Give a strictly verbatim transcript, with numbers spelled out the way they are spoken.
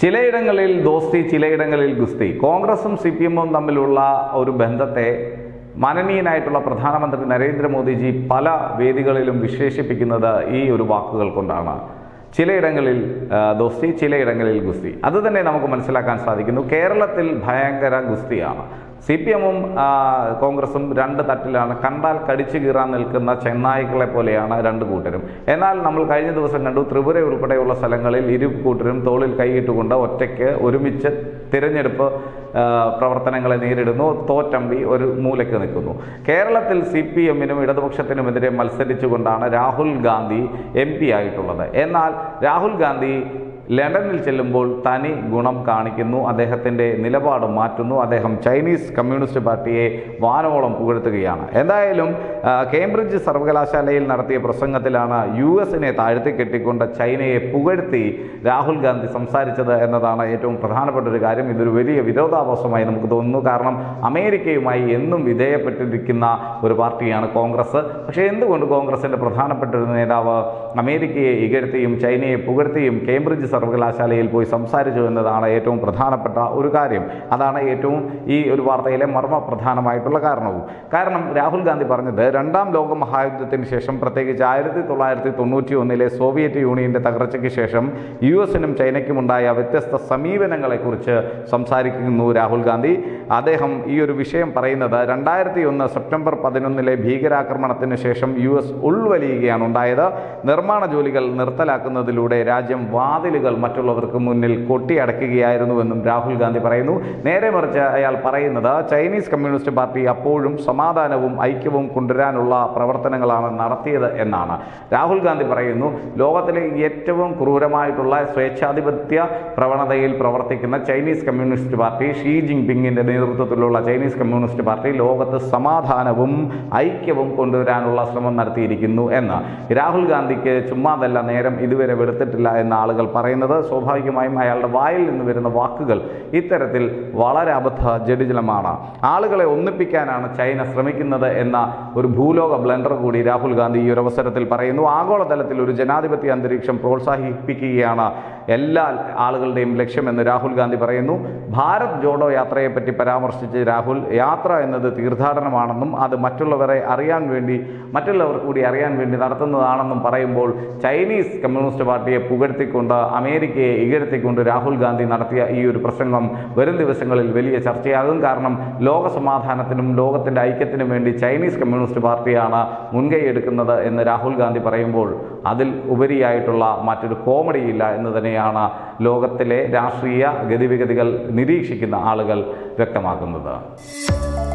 ചിലയിടങ്ങളിൽ ദോസ്തി, ചിലയിടങ്ങളിൽ ഗുസ്തി. കോൺഗ്രസും സി പി എമ്മും തമ്മിലുള്ള ഒരു ബന്ധത്തെ മാനനീയനായിട്ടുള്ള പ്രധാനമന്ത്രി നരേന്ദ്രമോദിജി പല വേദികളിലും വിശേഷിപ്പിക്കുന്നത് ഈ ഒരു വാക്കുകൾ കൊണ്ടാണ്. ചിലയിടങ്ങളിൽ ദോസ്തി, ചിലയിടങ്ങളിൽ ഗുസ്തി. അത് തന്നെ നമുക്ക് മനസ്സിലാക്കാൻ സാധിക്കുന്നു. കേരളത്തിൽ ഭയങ്കര ഗുസ്തിയാണ്. സി പി എമ്മും കോൺഗ്രസും രണ്ട് തട്ടിലാണ്. കണ്ടാൽ കടിച്ചു കീറാൻ നിൽക്കുന്ന ചെന്നായ്ക്കളെ പോലെയാണ് രണ്ട് കൂട്ടരും. എന്നാൽ നമ്മൾ കഴിഞ്ഞ ദിവസം കണ്ടു, ത്രിപുര ഉൾപ്പെടെയുള്ള സ്ഥലങ്ങളിൽ ഇരു കൂട്ടരും തോളിൽ കൈയിട്ടുകൊണ്ട് ഒറ്റയ്ക്ക് ഒരുമിച്ച് തിരഞ്ഞെടുപ്പ് പ്രവർത്തനങ്ങളെ നേരിടുന്നു. തോറ്റമ്പി ഒരു മൂലയ്ക്ക് നിൽക്കുന്നു. കേരളത്തിൽ സി പി എമ്മിനും ഇടതുപക്ഷത്തിനുമെതിരെ മത്സരിച്ചുകൊണ്ടാണ് രാഹുൽ ഗാന്ധി എം പി ആയിട്ടുള്ളത്. എന്നാൽ രാഹുൽ ഗാന്ധി ലണ്ടനിൽ ചെല്ലുമ്പോൾ തനി ഗുണം കാണിക്കുന്നു. അദ്ദേഹത്തിൻ്റെ നിലപാട് മാറ്റുന്നു. അദ്ദേഹം ചൈനീസ് കമ്മ്യൂണിസ്റ്റ് പാർട്ടിയെ വാനോളം പുകഴ്ത്തുകയാണ്. എന്തായാലും കേംബ്രിഡ്ജ് സർവകലാശാലയിൽ നടത്തിയ പ്രസംഗത്തിലാണ് യു എസിനെ താഴ്ത്തി കെട്ടിക്കൊണ്ട് ചൈനയെ പുകഴ്ത്തി രാഹുൽ ഗാന്ധി സംസാരിച്ചത് എന്നതാണ് ഏറ്റവും പ്രധാനപ്പെട്ട ഒരു കാര്യം. ഇതൊരു വലിയ വിരോധാഭാസമായി നമുക്ക് തോന്നുന്നു. കാരണം അമേരിക്കയുമായി എന്നും വിധേയപ്പെട്ടിരിക്കുന്ന ഒരു പാർട്ടിയാണ് കോൺഗ്രസ്. പക്ഷേ എന്തുകൊണ്ട് കോൺഗ്രസിൻ്റെ പ്രധാനപ്പെട്ട ഒരു നേതാവ് അമേരിക്കയെ ഇകഴ്ത്തിയും ചൈനയെ പുകഴ്ത്തിയും കേംബ്രിഡ്ജ് സർവകലാശാലയിൽ പോയി സംസാരിച്ചു എന്നതാണ് ഏറ്റവും പ്രധാനപ്പെട്ട ഒരു കാര്യം. അതാണ് ഏറ്റവും ഈ ഒരു വാർത്തയിലെ മർമ്മ പ്രധാനമായിട്ടുള്ള കാരണവും. കാരണം രാഹുൽ ഗാന്ധി പറഞ്ഞത് രണ്ടാം ലോക മഹായുദ്ധത്തിന് ശേഷം, പ്രത്യേകിച്ച് ആയിരത്തി തൊള്ളായിരത്തി തൊണ്ണൂറ്റി ഒന്നിലെ സോവിയറ്റ് യൂണിയന്റെ തകർച്ചയ്ക്ക് ശേഷം യു എസിനും ചൈനയ്ക്കുമുണ്ടായ വ്യത്യസ്ത സമീപനങ്ങളെക്കുറിച്ച് സംസാരിക്കുന്നു രാഹുൽ ഗാന്ധി. അദ്ദേഹം ഈ ഒരു വിഷയം പറയുന്നത് രണ്ടായിരത്തി ഒന്ന് സെപ്റ്റംബർ പതിനൊന്നിലെ ഭീകരാക്രമണത്തിന് ശേഷം യു എസ് ഉൾവലിയുകയാണ് ഉണ്ടായത്. നിർമ്മാണ ജോലികൾ നിർത്തലാക്കുന്നതിലൂടെ രാജ്യം വാതിലുകൾ മറ്റുള്ളവർക്ക് മുന്നിൽ കൊട്ടിയടക്കുകയായിരുന്നുവെന്നും രാഹുൽ ഗാന്ധി പറയുന്നു. നേരെ മറിച്ച് അയാൾ പറയുന്നത് ചൈനീസ് കമ്മ്യൂണിസ്റ്റ് പാർട്ടി അപ്പോഴും സമാധാനവും ഐക്യവും കൊണ്ടുവരാനുള്ള പ്രവർത്തനങ്ങളാണ് നടത്തിയത് എന്നാണ്. രാഹുൽ ഗാന്ധി പറയുന്നു, ലോകത്തിലെ ഏറ്റവും ക്രൂരമായിട്ടുള്ള സ്വേച്ഛാധിപത്യ പ്രവണതയിൽ പ്രവർത്തിക്കുന്ന ചൈനീസ് കമ്മ്യൂണിസ്റ്റ് പാർട്ടി, ഷീ ജിൻപിങ്ങിൻ്റെ നേതൃത്വത്തിലുള്ള ചൈനീസ് കമ്മ്യൂണിസ്റ്റ് പാർട്ടി ലോകത്ത് സമാധാനവും ഐക്യവും കൊണ്ടുവരാനുള്ള ശ്രമം നടത്തിയിരിക്കുന്നു എന്ന്. രാഹുൽ ഗാന്ധിക്ക് ചുമ്മാതല്ല, നേരം ഇതുവരെ വെളുത്തിട്ടില്ല എന്ന ആളുകൾ പറയുന്നത്. സ്വാഭാവികമായും അയാളുടെ വായിൽ നിന്ന് വരുന്ന വാക്കുകൾ ഇത്തരത്തിൽ വളരെ അബദ്ധ ജഡിജലമാണ്. ആളുകളെ ഒന്നിപ്പിക്കാനാണ് ചൈന ശ്രമിക്കുന്നത് എന്ന ഒരു ഭൂലോക ബ്ലണ്ടർ കൂടി രാഹുൽ ഗാന്ധി ഈ ഒരു അവസരത്തിൽ പറയുന്നു. ആഗോളതലത്തിൽ ഒരു ജനാധിപത്യ അന്തരീക്ഷം പ്രോത്സാഹിപ്പിക്കുകയാണ് എല്ലാ ആളുകളുടെയും ലക്ഷ്യമെന്ന് രാഹുൽ ഗാന്ധി പറയുന്നു. ഭാരത് ജോഡോ യാത്രയെപ്പറ്റി പരാമർശിച്ച് രാഹുൽ, യാത്ര എന്നത് തീർത്ഥാടനമാണെന്നും അത് മറ്റുള്ളവരെ അറിയാൻ വേണ്ടി മറ്റുള്ളവർ കൂടി അറിയാൻ വേണ്ടി നടത്തുന്നതാണെന്നും പറയുമ്പോൾ ചൈനീസ് കമ്മ്യൂണിസ്റ്റ് പാർട്ടിയെ പുകഴ്ത്തിക്കൊണ്ട് അമേരിക്കയെ ഇകഴ്ത്തിക്കൊണ്ട് രാഹുൽ ഗാന്ധി നടത്തിയ ഈ ഒരു പ്രസംഗം വരും ദിവസങ്ങളിൽ വലിയ ചർച്ചയാകും. കാരണം ലോക സമാധാനത്തിനും ലോകത്തിൻ്റെ ഐക്യത്തിനും വേണ്ടി ചൈനീസ് കമ്മ്യൂണിസ്റ്റ് പാർട്ടിയാണ് മുൻകൈ എടുക്കുന്നത് എന്ന് രാഹുൽ ഗാന്ധി പറയുമ്പോൾ അതിൽ ഉപരിയായിട്ടുള്ള മറ്റൊരു കോമഡിയില്ല എന്ന് തന്നെയാണ് ലോകത്തിലെ രാഷ്ട്രീയ ഗതിവിഗതികൾ നിരീക്ഷിക്കുന്ന ആളുകൾ വ്യക്തമാക്കുന്നത്.